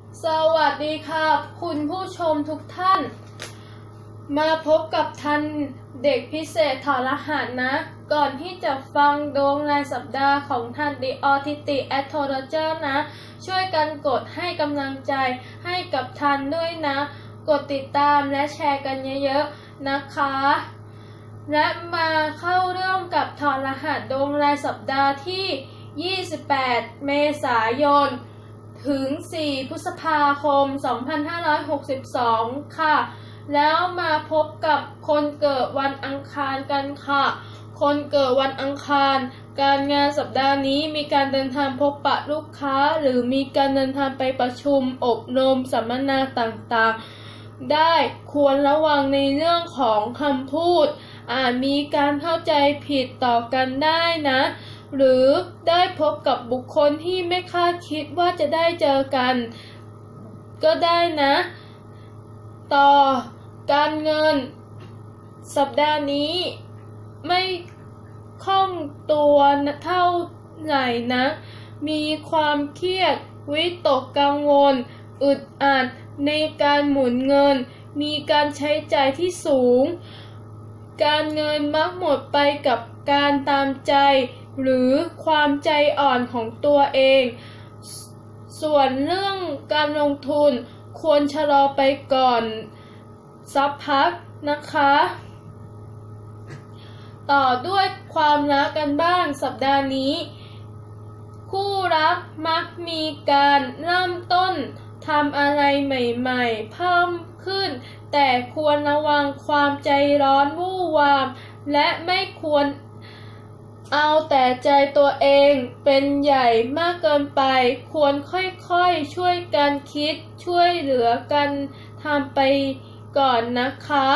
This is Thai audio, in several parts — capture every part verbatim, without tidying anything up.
สวัสดีค่ะคุณผู้ชมทุกท่านมาพบกับทันเด็กพิเศษถอดรหัสนะก่อนที่จะฟังดวงรายสัปดาห์ของทัน The Autistic Astrologer นะช่วยกันกดให้กำลังใจให้กับทันด้วยนะกดติดตามและแชร์กันเยอะๆนะคะและมาเข้าเรื่องกับถอดรหัสดวงรายสัปดาห์ที่ยี่สิบแปดเมษายนถึงสี่พฤษภาคมสองพันห้าร้อยหกสิบสองค่ะแล้วมาพบกับคนเกิดวันอังคารกันค่ะคนเกิดวันอังคารการงานสัปดาห์นี้มีการเดินทางพบปะลูกค้าหรือมีการเดินทางไปประชุมอบรมสัมมนาต่างๆได้ควรระวังในเรื่องของคำพูดอาจมีการเข้าใจผิดต่อกันได้นะหรือได้พบกับบุคคลที่ไม่คาดคิดว่าจะได้เจอกันก็ได้นะต่อการเงินสัปดาห์นี้ไม่คล่องตัวเท่าไหร่นะมีความเครียดวิตกกังวลอึดอัดในการหมุนเงินมีการใช้จ่ายที่สูงการเงินมักหมดไปกับการตามใจหรือความใจอ่อนของตัวเองส่วนเรื่องการลงทุนควรชะลอไปก่อนสักพักนะคะต่อด้วยความรักกันบ้างสัปดาห์นี้คู่รักมักมีการเริ่มต้นทำอะไรใหม่ๆเพิ่มขึ้นแต่ควรระวังความใจร้อนวู่วามและไม่ควรเอาแต่ใจตัวเองเป็นใหญ่มากเกินไปควรค่อยๆช่วยกันคิดช่วยเหลือกันทำไปก่อนนะคะ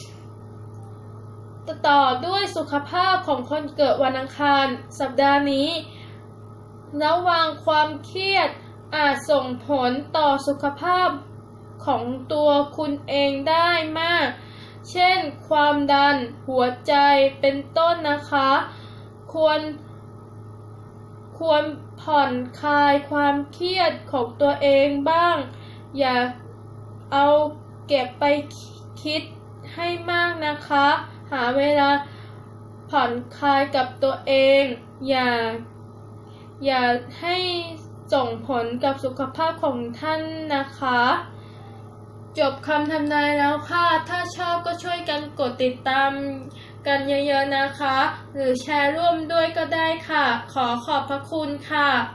ต่อด้วยสุขภาพของคนเกิดวันอังคารสัปดาห์นี้ระวังความเครียดอาจส่งผลต่อสุขภาพของตัวคุณเองได้มากเช่นความดันหัวใจเป็นต้นนะคะควรควรผ่อนคลายความเครียดของตัวเองบ้างอย่าเอาเก็บไปคิดให้มากนะคะหาเวลาผ่อนคลายกับตัวเองอย่าอย่าให้ส่งผลกับสุขภาพของท่านนะคะจบคำทำนายแล้วค่ะถ้าชอบก็ช่วยกันกดติดตามกันเยอะๆนะคะหรือแชร์ร่วมด้วยก็ได้ค่ะขอขอบพระคุณค่ะ